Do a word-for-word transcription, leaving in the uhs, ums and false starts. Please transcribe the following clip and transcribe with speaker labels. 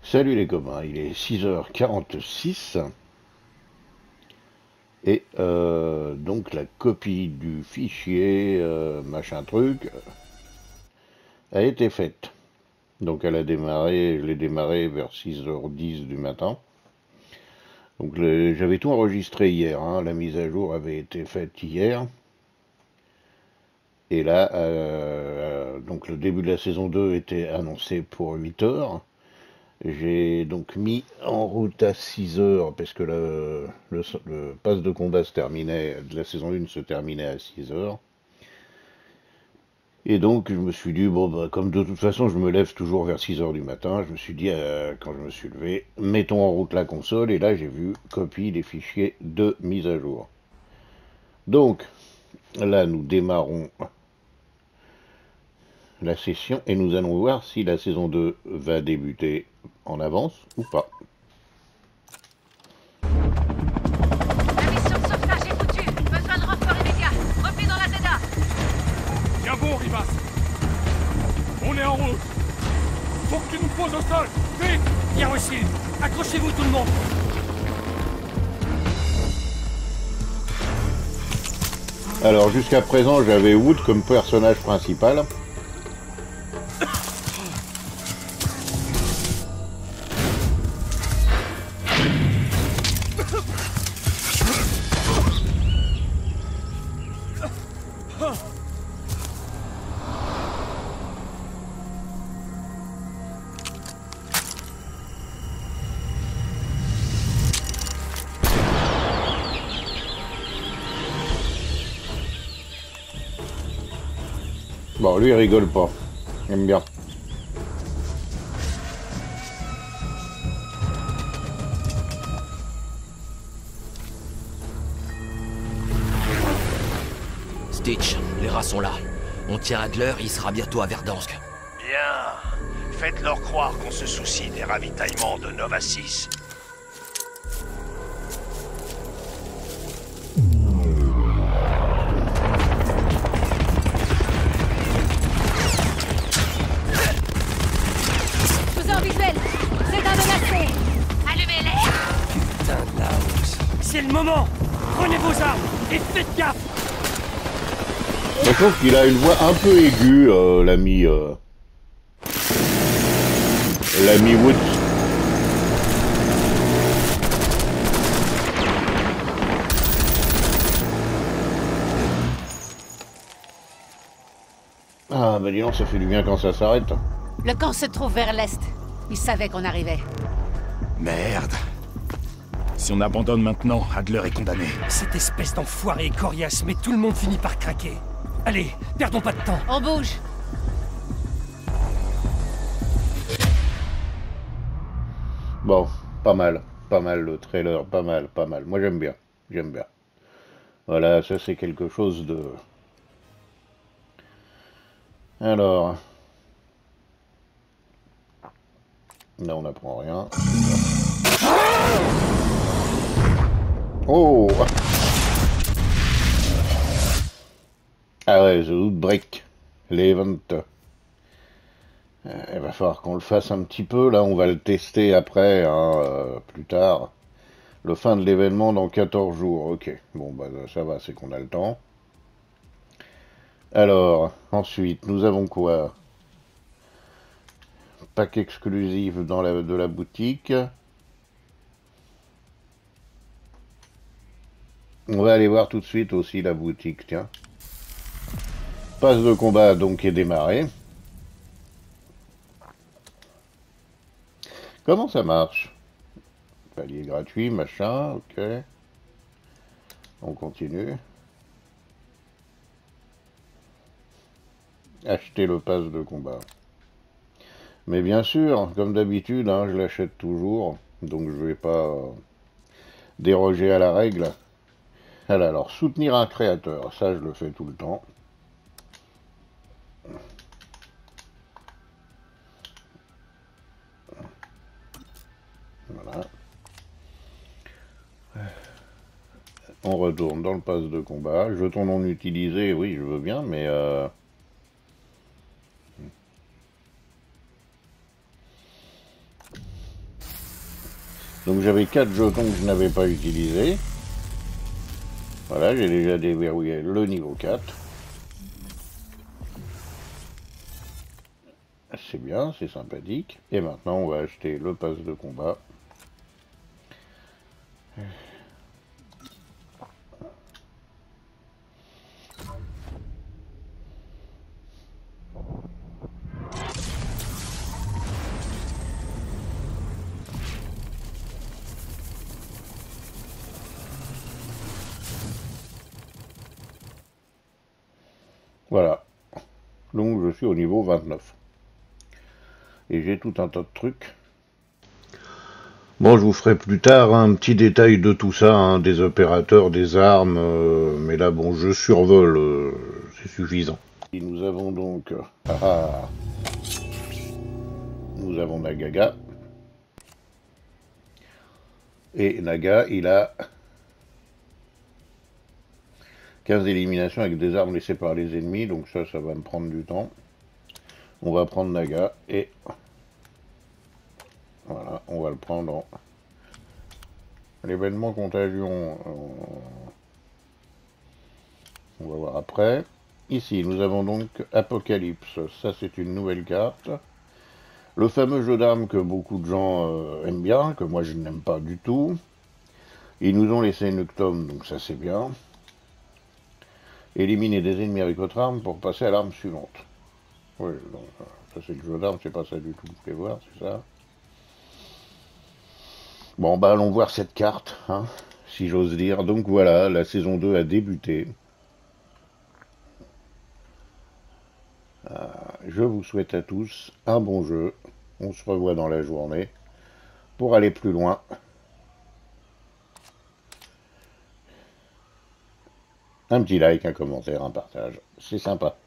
Speaker 1: Salut les copains, il est six heures quarante-six et euh, donc la copie du fichier euh, machin truc a été faite. Donc elle a démarré, je l'ai démarré vers six heures dix du matin. Donc j'avais tout enregistré hier, hein, la mise à jour avait été faite hier. Et là, euh, donc le début de la saison deux était annoncé pour huit heures. J'ai donc mis en route à six heures parce que le, le, le pass de combat se terminait, de la saison un se terminait à six heures. Et donc je me suis dit, bon bah comme de toute façon je me lève toujours vers six heures du matin, je me suis dit, euh, quand je me suis levé, mettons en route la console, et là j'ai vu copie des fichiers de mise à jour. Donc là nous démarrons la session et nous allons voir si la saison deux va débuter en avance ou pas.
Speaker 2: La mission de sauvetage est foutue. Besoin de renfort immédiat. Repli dans la Z A.
Speaker 3: Bien bon, Rivas. On est en route. Faut que tu nous poses au sol. Vite.
Speaker 4: Bien reçu. Accrochez-vous tout le monde.
Speaker 1: Alors jusqu'à présent j'avais Wood comme personnage principal. Bon, lui il rigole pas, il aime bien.
Speaker 5: Stitch, les rats sont là. On tient Adler, il sera bientôt à Verdansk.
Speaker 6: Bien. Faites-leur croire qu'on se soucie des ravitaillements de Nova six.
Speaker 2: Faiseur visuel. C'est un menacé. Allumez-les.
Speaker 4: Putain de la hausse. C'est le moment. Prenez vos armes et faites gaffe.
Speaker 1: Je trouve qu'il a une voix un peu aiguë, euh, l'ami... Euh, l'ami Wood. Ah, bah dis donc, ça fait du bien quand ça s'arrête.
Speaker 2: Le camp se trouve vers l'est. Ils savaient qu'on arrivait.
Speaker 3: Merde. Si on abandonne maintenant, Adler est condamné.
Speaker 4: Cette espèce d'enfoiré est coriace, mais tout le monde finit par craquer. Allez, perdons pas de temps.
Speaker 2: On bouge.
Speaker 1: Bon, pas mal, pas mal le trailer, pas mal, pas mal. Moi j'aime bien, j'aime bien. Voilà, ça c'est quelque chose de... Alors... Là on n'apprend rien. Oh! Ah ouais, The Outbreak, l'event. Euh, il va falloir qu'on le fasse un petit peu, là on va le tester après, hein, euh, plus tard. Le fin de l'événement dans quatorze jours, ok. Bon bah ça va, c'est qu'on a le temps. Alors, ensuite, nous avons quoi? Pack exclusif dans la, de la boutique. On va aller voir tout de suite aussi la boutique, tiens. Passe de combat donc est démarré. Comment ça marche? Palier gratuit, machin, ok. On continue. Acheter le pass de combat. Mais bien sûr, comme d'habitude, hein, je l'achète toujours. Donc je vais pas euh, déroger à la règle. Alors, soutenir un créateur, ça je le fais tout le temps. Voilà. On retourne dans le pass de combat. Jeton non utilisé, oui, je veux bien, mais... Euh... Donc j'avais quatre jetons que je n'avais pas utilisés. Voilà, j'ai déjà déverrouillé le niveau quatre. C'est bien, c'est sympathique. Et maintenant, on va acheter le pass de combat. Voilà. Donc je suis au niveau vingt-neuf. Et j'ai tout un tas de trucs. Bon, je vous ferai plus tard un petit détail de tout ça, hein, des opérateurs, des armes, euh, mais là, bon, je survole, euh, c'est suffisant. Et nous avons donc... Ah, ah, nous avons Nagaga. Et Naga, il a quinze éliminations avec des armes laissées par les ennemis, donc ça, ça va me prendre du temps. On va prendre Naga et... Voilà, on va le prendre en... L'événement contagion, on va voir après. Ici, nous avons donc Apocalypse. Ça, c'est une nouvelle carte. Le fameux jeu d'armes que beaucoup de gens euh, aiment bien, que moi je n'aime pas du tout. Ils nous ont laissé Nuktom, donc ça c'est bien. Éliminer des ennemis avec votre arme pour passer à l'arme suivante. Oui, donc ça c'est le jeu d'armes, c'est pas ça du tout. Vous pouvez voir, c'est ça. Bon, bah allons voir cette carte, hein, si j'ose dire. Donc voilà, la saison deux a débuté. Euh, je vous souhaite à tous un bon jeu. On se revoit dans la journée pour aller plus loin. Un petit like, un commentaire, un partage, c'est sympa.